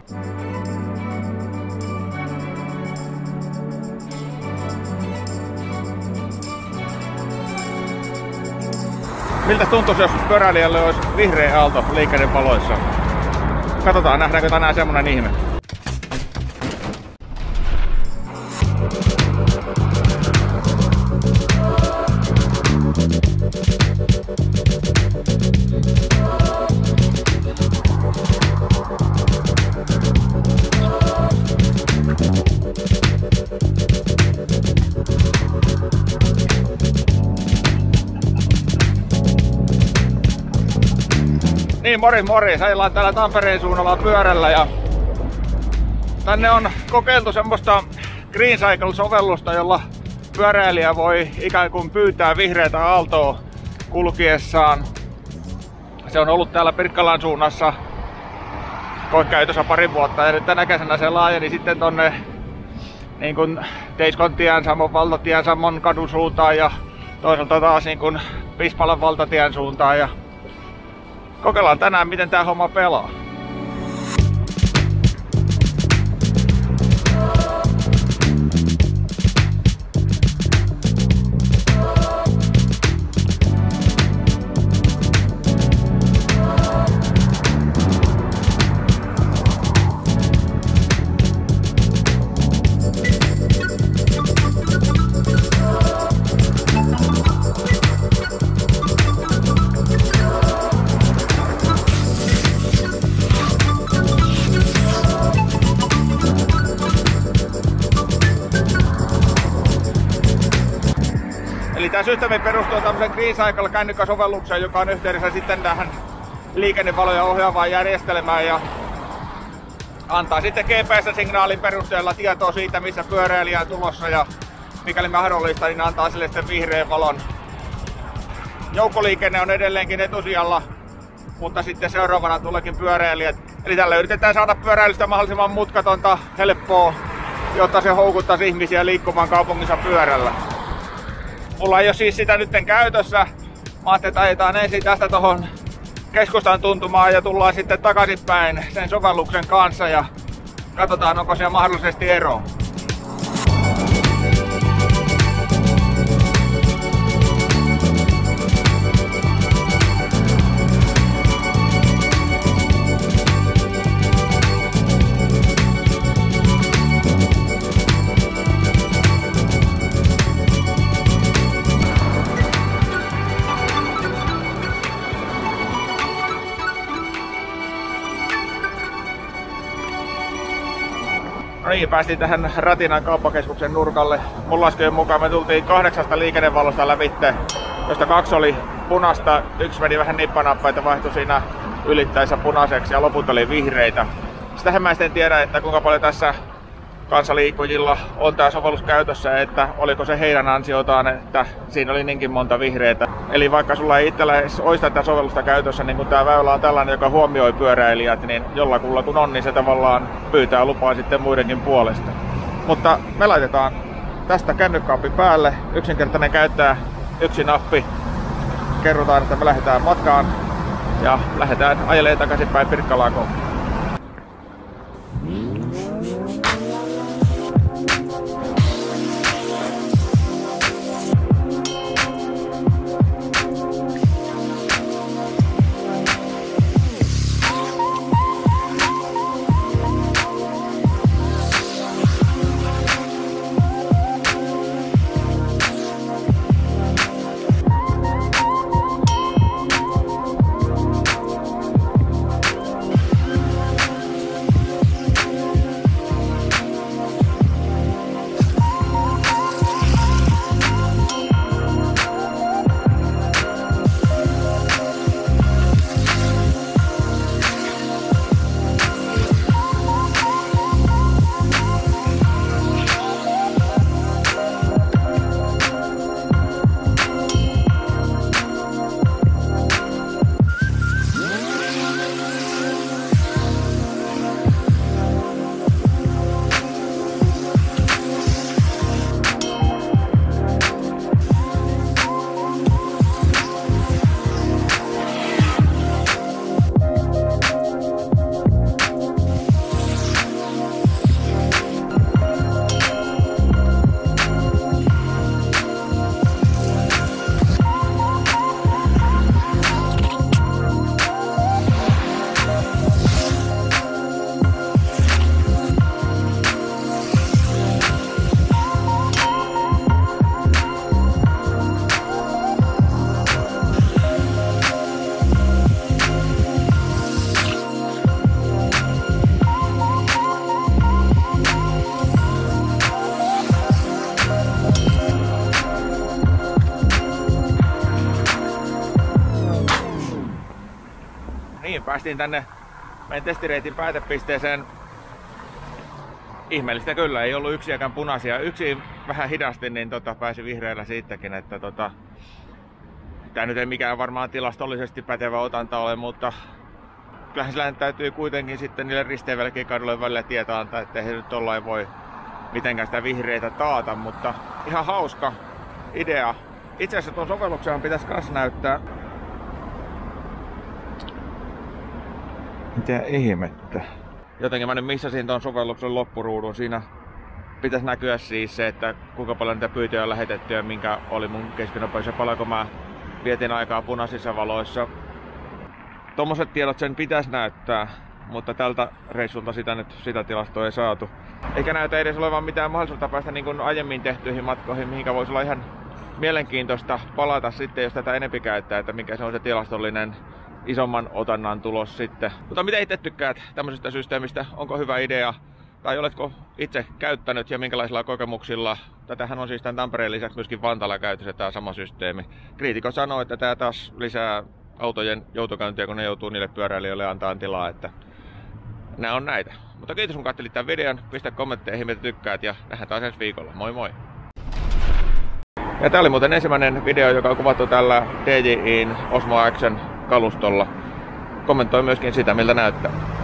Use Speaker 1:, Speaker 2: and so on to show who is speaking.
Speaker 1: Miltä tuntuisi, jos pyöräilijälle olisi vihreä aalto liikennevaloissa? Katsotaan, nähdäänkö tänään semmonen ihme. Niin, morjens. Ajellaan täällä Tampereen suunnalla pyörällä ja tänne on kokeiltu semmoista Green Cycle-sovellusta, jolla pyöräilijä voi ikään kuin pyytää vihreätä aaltoa kulkiessaan. Se on ollut täällä Pirkkalan suunnassa koekäytössä pari vuotta ja nyt tänä kesänä se laajeni sitten tonne niin kuin Teiskontien, Samon valtatien, Samon kadun suuntaan ja toisaalta taas niin kuin Pispalan valtatien suuntaan. Ja kokeillaan tänään, miten tää homma pelaa. Eli tämä systeemi perustuu tämmöisen Green Cycle kännykkäsovellukseen, joka on yhteydessä sitten tähän liikennevaloja ohjaavaan järjestelmään ja antaa sitten GPS-signaalin perusteella tietoa siitä, missä pyöräilijä on tulossa ja mikäli mahdollista, niin antaa sille sitten vihreän valon. Joukkoliikenne on edelleenkin etusijalla, mutta sitten seuraavana tuleekin pyöräilijät. Eli tällä yritetään saada pyöräilystä mahdollisimman mutkatonta, helppoa, jotta se houkuttaisi ihmisiä liikkumaan kaupungissa pyörällä. Mulla ei ole siis sitä nytten käytössä. Mä ajattelin, että ajetaan ensin tästä tohon keskustan tuntumaan ja tullaan sitten takaisinpäin sen sovelluksen kanssa ja katsotaan, onko siellä mahdollisesti eroa. No niin, päästiin tähän Ratinan kauppakeskuksen nurkalle. Mun laskujen mukaan me tultiin 8 liikennevalosta lävitte, josta 2 oli punasta, 1 meni vähän nippanappaita, vaihtui siinä ylittäessä punaiseksi ja loput oli vihreitä. Sitähän mä en tiedä, että kuinka paljon tässä kansaliikkujilla on tää sovellus käytössä, että oliko se heidän ansiotaan, että siinä oli niinkin monta vihreitä. Eli vaikka sulla ei itsellä olisi tätä sovellusta käytössä, niin kun tää väylä on tällainen, joka huomioi pyöräilijät, niin jollakulla kun on, niin se tavallaan pyytää lupaa sitten muidenkin puolesta. Mutta me laitetaan tästä kännykkäappi päälle, yksinkertainen käyttää yksi nappi. Kerrotaan, että me lähdetään matkaan ja lähdetään ajelemaan takaisinpäin Pirkkalaan kohti. päästiin tänne meidän testireitin päätepisteeseen. Ihmeellistä kyllä, ei ollut yksiäkään punaisia. Yksi vähän hidasti, niin pääsi vihreällä siitäkin. Että tää nyt ei mikään varmaan tilastollisesti pätevä otanta ole, mutta kyllähän sillä täytyy kuitenkin sitten niille risteävällekin kadulle välillä tietää antaa, ettei he nyt tollain voi mitenkään sitä vihreitä taata, mutta ihan hauska idea. Itse asiassa tuon sovelluksen pitäisi kans näyttää. Mitä ihmettä? Jotenkin mä nyt missasin tuon sovelluksen loppuruudun. Siinä pitäisi näkyä siis se, että kuinka paljon niitä pyytöjä on lähetetty ja minkä oli mun keskinopeus ja paljonko mä vietin aikaa punaisissa valoissa. Tommoset tiedot sen pitäisi näyttää, mutta tältä reissulta sitä tilastoa ei saatu. Eikä näytä edes olevan mitään mahdollisuutta päästä niin kuin aiemmin tehtyihin matkoihin, mihinkä voisi olla ihan mielenkiintoista palata sitten, jos tätä enempi käyttää, että mikä se on se tilastollinen isomman otannan tulos sitten. Mutta mitä itse tykkäät tämmöisestä systeemistä? Onko hyvä idea? Tai oletko itse käyttänyt ja minkälaisilla kokemuksilla? Tätähän on siis tämän Tampereen lisäksi myöskin Vantaalla käytössä tämä sama systeemi. Kriitikko sanoo, että tämä taas lisää autojen joutokäyntiä, kun ne joutuu niille pyöräilijöille antaa tilaa, että nämä on näitä. Mutta kiitos kun katselit tämän videon, pistä kommentteihin mitä tykkäät ja nähdään taas ensi viikolla. Moi moi! Ja tää oli muuten ensimmäinen video, joka on kuvattu tällä DJI:n Osmo Action kalustolla. Kommentoi myöskin sitä miltä näyttää.